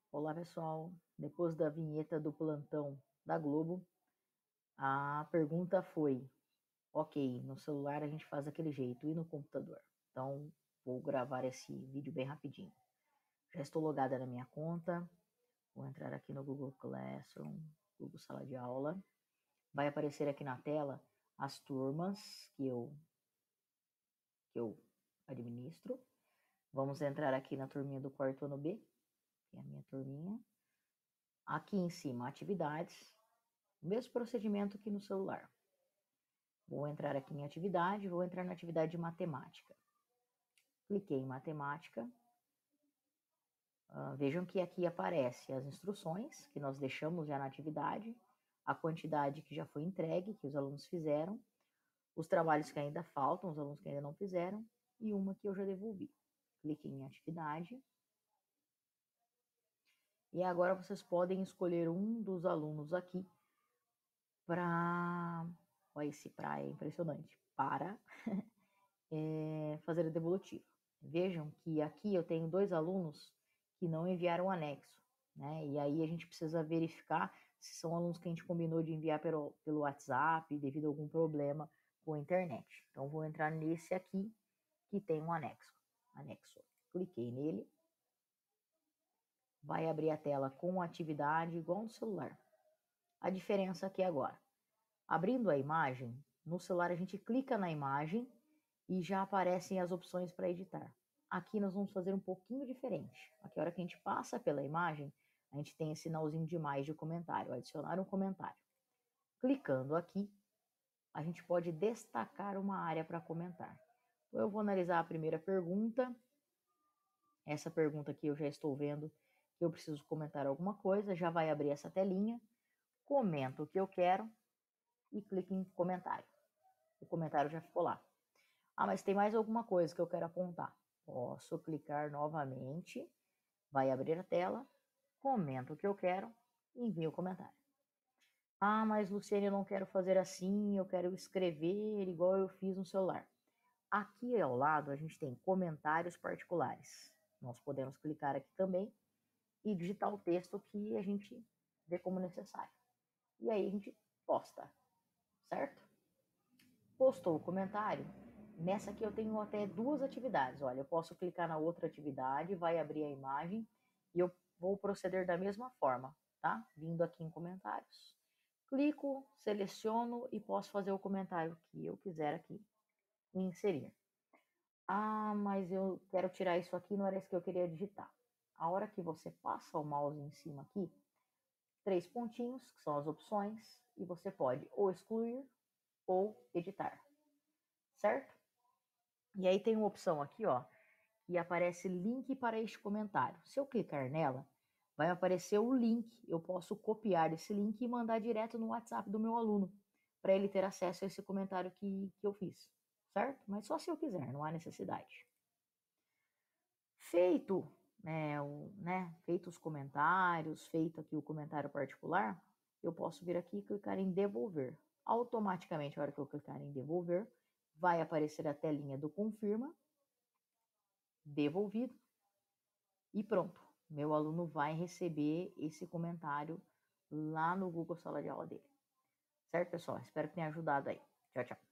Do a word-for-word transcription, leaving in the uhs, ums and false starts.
Olá, pessoal. Depois da vinheta do plantão da Globo, a pergunta foi: ok, no celular a gente faz daquele jeito e no computador? Então, vou gravar esse vídeo bem rapidinho. Já estou logada na minha conta. Vou entrar aqui no Google Classroom, Google Sala de Aula. Vai aparecer aqui na tela as turmas que eu, que eu administro. Vamos entrar aqui na turminha do quarto ano B, que é a minha turminha. Aqui em cima, atividades. O mesmo procedimento que no celular. Vou entrar aqui em atividade, vou entrar na atividade de matemática. Cliquei em matemática. Uh, vejam que aqui aparece as instruções que nós deixamos já na atividade, a quantidade que já foi entregue, que os alunos fizeram, os trabalhos que ainda faltam, os alunos que ainda não fizeram, e uma que eu já devolvi. Cliquei em atividade. E agora vocês podem escolher um dos alunos aqui para... Olha, esse pra é impressionante. Para é, fazer a devolutiva. Vejam que aqui eu tenho dois alunos que não enviaram anexo, né? E aí a gente precisa verificar se são alunos que a gente combinou de enviar pelo, pelo WhatsApp devido a algum problema com a internet. Então vou entrar nesse aqui que tem um anexo. Anexo. Cliquei nele. Vai abrir a tela com atividade igual no celular. A diferença aqui agora. Abrindo a imagem, no celular a gente clica na imagem e já aparecem as opções para editar. Aqui nós vamos fazer um pouquinho diferente. Aqui, a hora que a gente passa pela imagem, a gente tem esse sinalzinho de mais de comentário, adicionar um comentário. Clicando aqui, a gente pode destacar uma área para comentar. Então, eu vou analisar a primeira pergunta. Essa pergunta aqui eu já estou vendo que eu preciso comentar alguma coisa, já vai abrir essa telinha. Comento o que eu quero e clico em comentário. O comentário já ficou lá. Ah, mas tem mais alguma coisa que eu quero apontar. Posso clicar novamente, vai abrir a tela, comento o que eu quero e envio o comentário. Ah, mas Luciane, eu não quero fazer assim, eu quero escrever igual eu fiz no celular. Aqui ao lado a gente tem comentários particulares. Nós podemos clicar aqui também e digitar o texto que a gente vê como necessário. E aí a gente posta, certo? Postou o comentário. Nessa aqui eu tenho até duas atividades. Olha, eu posso clicar na outra atividade, vai abrir a imagem e eu vou proceder da mesma forma, tá? Vindo aqui em comentários. Clico, seleciono e posso fazer o comentário que eu quiser aqui e inserir. Ah, mas eu quero tirar isso aqui, não era isso que eu queria digitar. A hora que você passa o mouse em cima aqui, três pontinhos, que são as opções, e você pode ou excluir ou editar, certo? E aí tem uma opção aqui, ó, que aparece link para este comentário. Se eu clicar nela, vai aparecer o link. Eu posso copiar esse link e mandar direto no WhatsApp do meu aluno, para ele ter acesso a esse comentário que, que eu fiz, certo? Mas só se eu quiser, não há necessidade. Feito, né, o, né, feito os comentários, feito aqui o comentário particular, eu posso vir aqui e clicar em devolver. Automaticamente, a hora que eu clicar em devolver, vai aparecer a telinha do confirma, devolvido, e pronto. Meu aluno vai receber esse comentário lá no Google Sala de Aula dele. Certo, pessoal? Espero que tenha ajudado aí. Tchau, tchau.